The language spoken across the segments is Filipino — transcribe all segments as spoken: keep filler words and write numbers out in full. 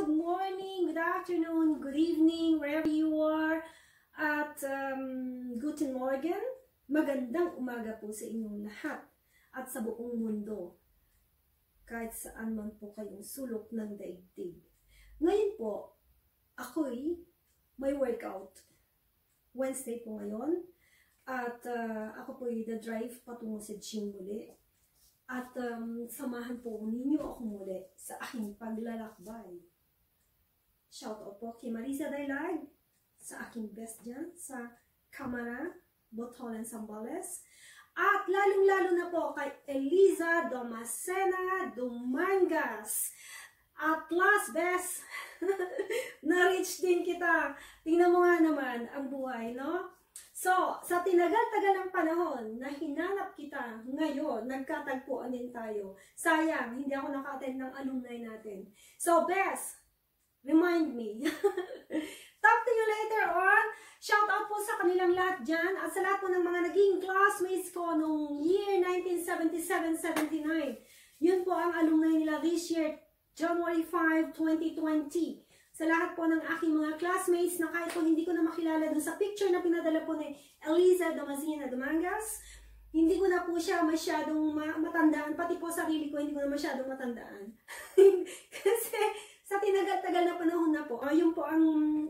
good morning, good afternoon, good evening, wherever you are. At um, guten Morgen, magandang umaga po sa inyong lahat at sa buong mundo. Kahit saan man po kayong sulok ng daigdig. Ngayon po, ako'y may workout. Wednesday po ngayon. At uh, ako po'y the-drive patungo sa gym muli. At um, samahan po ninyo ako muli sa aking paglalakbay. Shoutout po kay Marisa Daylag, sa aking best dyan, sa Camara, Botolan, Zambales. At lalong-lalo na po kay Eliza Domacena Dumangas. At last best, na-reach din kita. Tingnan mo nga naman ang buhay, no? So, sa tinagal-tagal ng panahon na hinanap kita, ngayon, nagkatagpuan din tayo. Sayang, hindi ako naka-attend ng alumni natin. So, best, remind me. Talk to you later on. Shout out po sa kanilang lahat dyan at sa lahat po ng mga naging classmates ko noong year nineteen seventy-seven seventy-nine. Yun po ang alumni nila this year, January fifth, twenty twenty. Sa lahat po ng aking mga classmates na kahit po hindi ko na makilala dun sa picture na pinadala po ni Eliza Domacena Dumangas, hindi ko na po siya masyadong ma matandaan, pati po sarili ko hindi ko na masyadong matandaan. Kasi sa tinagal-tagal na panahon na po, ayun po ang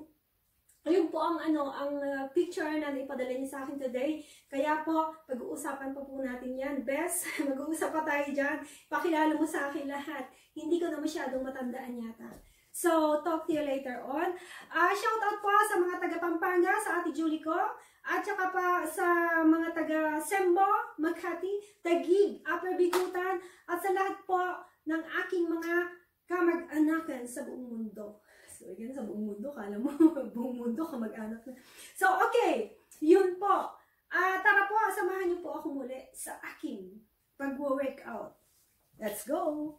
ayun po ang ano ang uh, picture na naipadala niya sa akin today. Kaya po, pag-uusapan pa po natin yan. Best, mag-uusap pa tayo dyan. Pakilala mo sa akin lahat. Hindi ko na masyadong matandaan yata. So, talk to you later on. Uh, shout out po sa mga taga Pampanga, sa Ate Julie ko. At saka pa sa mga taga Sembo, Makati, Taguig, Upper Bikutan. At sa lahat po ng aking mga kamag-anakan sa buong mundo. So, again, sa buong mundo, kala mo, buong mundo kamag-anak na. So, okay. Yun po. Uh, tara po, samahan niyo po ako muli sa aking pag-workout. Let's go!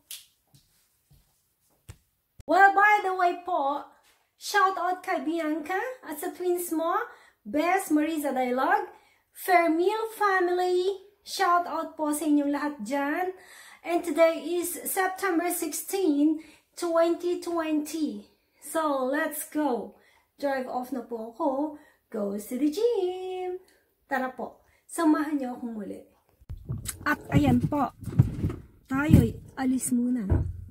Well, by the way po, shout out kay Bianca at sa twins mo, Best, Marisa Daylag, Fairmeal family, shout out po sa inyong lahat dyan. And today is September sixteenth, twenty twenty. So, let's go. Drive off na po ako. Go to the gym. Tara po, samahan niyo ako muli. At ayan po, tayo'y alis muna.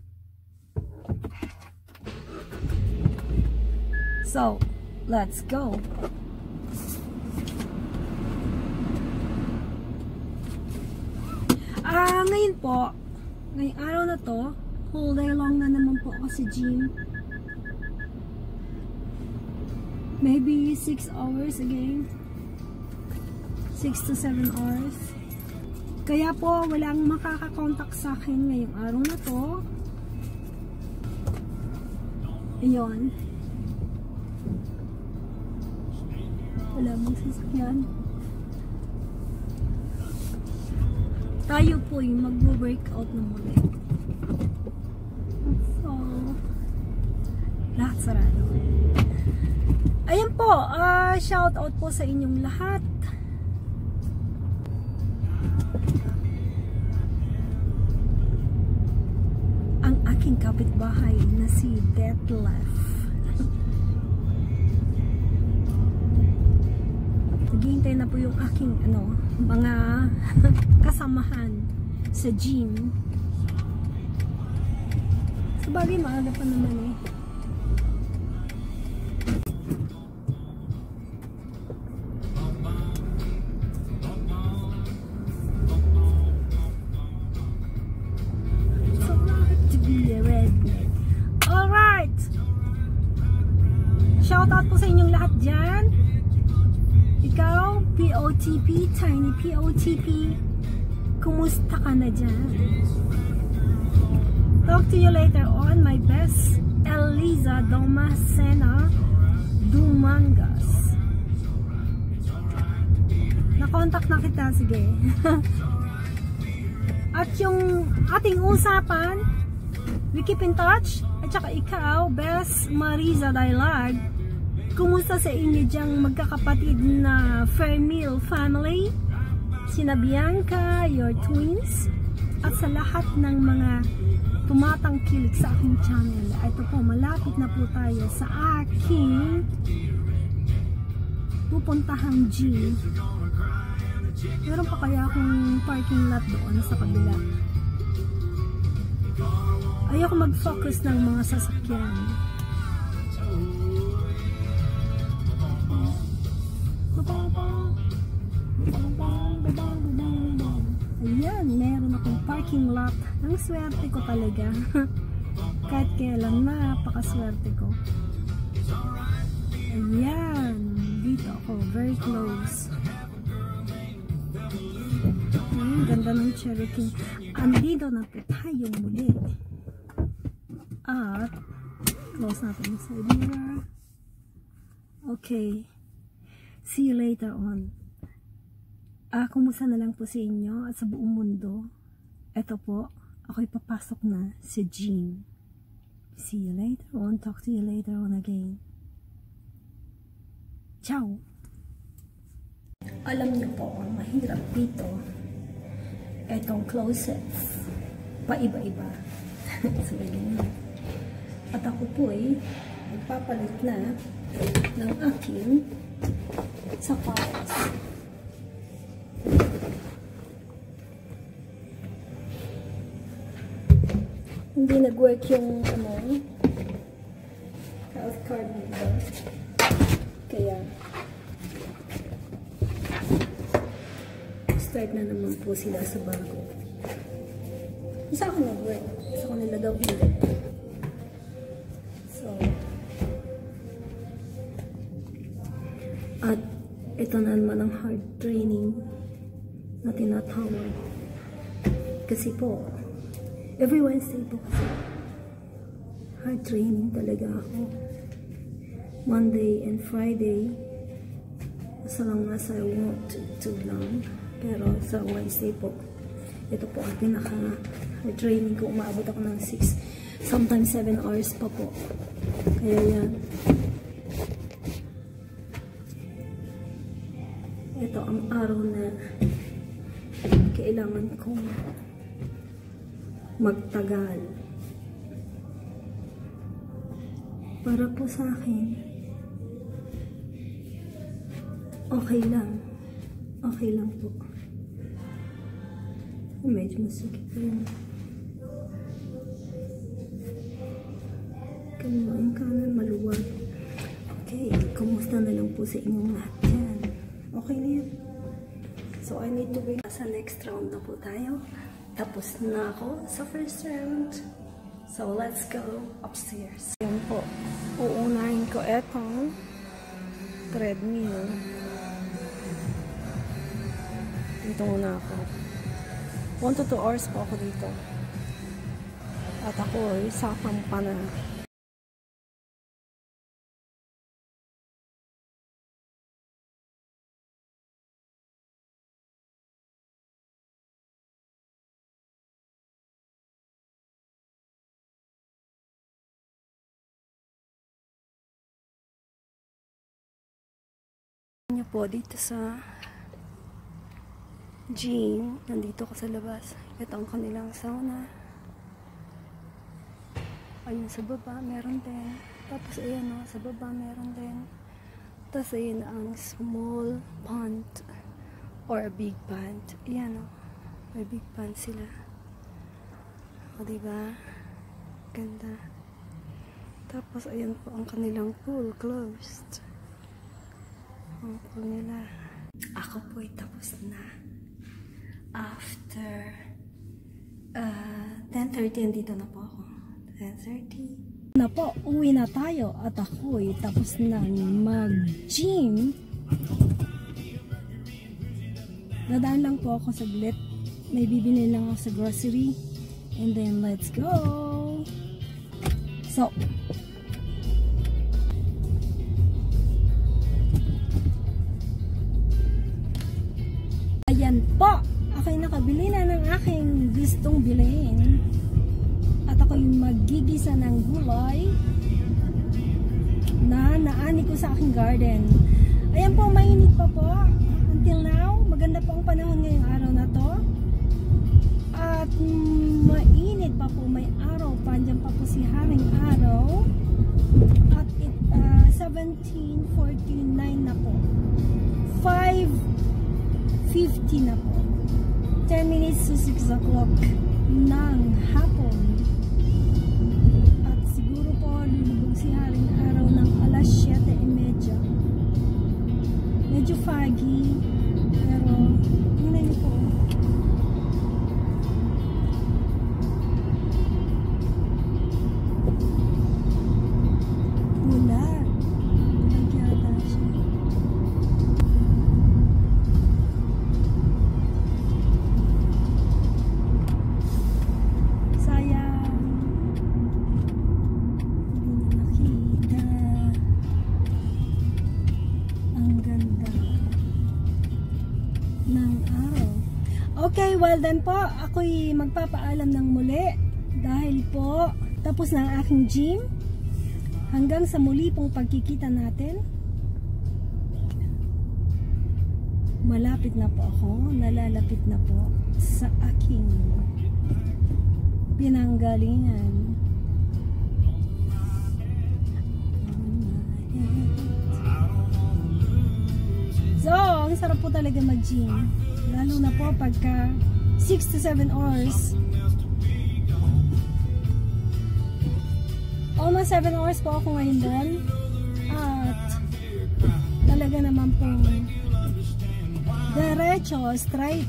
So, let's go. Ah, uh, ngayon po, ngayong araw na to, whole day long na naman po ako sa gym. Maybe six hours again. six to seven hours. Kaya po, walang makakakontak sa akin ngayong araw na to. Ayun. Wala mong sasakyan. Tayo po yung mag-workout na muli. So, lahat sarado. Ayan po, uh, shout out po sa inyong lahat. Ang aking kapitbahay na si Detlef. Naghihintay na po yung aking ano, mga kasamahan sa gym. Sabagay, maaga pa naman eh. So hard to be a redneck. Alright! Shout out po sa inyong lahat dyan. Ikaw, P O T P, Tiny P O T P, kumusta ka na dyan? Talk to you later on, my best, Eliza Domacena Dumangas. Nakontak na kita, sige. At yung ating usapan, we keep in touch. At saka ikaw, best, Marisa Daylag, kumusta sa inyo diyang magkakapatid na Fairmeal family? Sina Bianca, your twins, at sa lahat ng mga tumatangkilik sa aking channel. Ito po, malapit na po tayo sa aking pupuntahang gym. Meron pa kaya akong parking lot doon sa kabila. Ayoko mag-focus ng mga sasakyan. Ayan, meron akong parking lot. Ang swerte ko talaga. Kahit kailan, napakaswerte ko. Ayan, dito ako, very close. Ayan, ganda ng Cherokee. Andito na po tayo muli. At, close natin yung side mirror. Okay. See you later on. Ah, kumusta na lang po sa inyo at sa buong mundo. Ito po, ako'y papasok na sa gym. See you later on. Talk to you later on again. Ciao! Alam niyo po, ang mahirap dito, etong closets, paiba-iba. So, ganyan. At ako po ay magpapalit na ng aking sapatos. Hindi nag-work yung ano, health card nito. Kaya start na naman po sila sa bago. Isa ako nag-work. Isa ko nila daw hindi. So, at ito na naman ang hard training na tinatawag. Kasi po, every Wednesday po kasi hard training talaga ako. Monday and Friday, as long as I won't too long. Pero sa Wednesday po, ito po ang pinaka hard training ko. Umaabot ako ng six, sometimes seven hours pa po. Kaya yan. Ito ang araw na kailangan kong magtagal para po sa akin okay lang okay lang po. Medyo masakit yun. Kanuan kanan maluwag. Okay, kumusta na lang po sa inyong lahat yan. Okay na yan. So I need to wait. Sa next round na po tayo. Tapos na ako sa first round. So, let's go upstairs. Yan po. Uunahin ko etong treadmill. Dito muna ako. one to two hours po ako dito. At ako ay sapang pa na. Niyo po dito sa gym, nandito ko sa labas. Ito ang kanilang sauna. Ayun sa baba meron din. Tapos ayan o, sa baba meron din. Tapos ayan ang small pond or a big pond. Ayan o, may big pond sila. O diba? Ganda. Tapos ayan po ang kanilang pool closed. Ang pool nila. Ako po ay tapos na. After uh, ten thirty, andito na po ako. ten thirty. Na po, uwi na tayo. At ako ay tapos na mag-gym. Dadaan lang po ako saglit. May bibili lang ako sa grocery. And then, let's go! So, ayan po, ako'y nakabili na ng aking gustong bilhin. At ako'y magigisa ng gulay na naani ko sa aking garden. Ayan po, mainit pa po. Until now, maganda po ang panahon ngayong araw na to. At mm, mainit pa pa po may araw pa, andyan pa po si Haring Araw. At it, uh, seventeen forty-nine na po. five fifty na po. ten minutes to six o'clock ng hapon. At siguro po lulubog si Haring Araw ng alas siyete e media. Medyo foggy, pero tingnan niyo po. Bula. Bulag yata siya. Sayang. Hindi nakita. Ang ganda ng araw. Okay, well then po, ako'y magpapaalam ng muli dahil po tapos na ang aking gym. Hanggang sa muli pong pagkikita natin. Malapit na po ako, nalalapit na po sa aking pinanggalingan. So, ang sarap po talaga mag-gym. Lalo na po pagka six to seven hours. Almost seven hours po ako ngayon doon. At talaga naman po diretso, straight.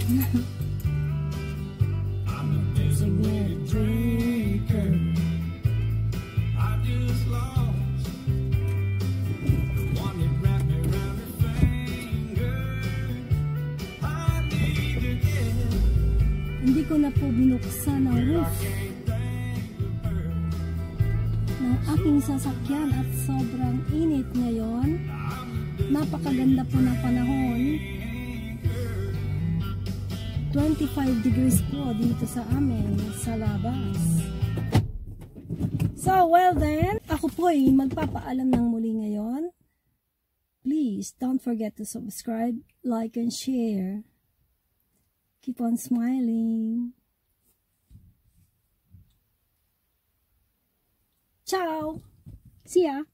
Hindi ko na po binuksan ang roof ng aking sasakyan at sobrang init ngayon. Napakaganda po ng panahon. twenty-five degrees po dito sa amin sa labas. So, well then, ako po ay magpapaalam ng muli ngayon. Please don't forget to subscribe, like, and share. Keep on smiling. Ciao! See ya!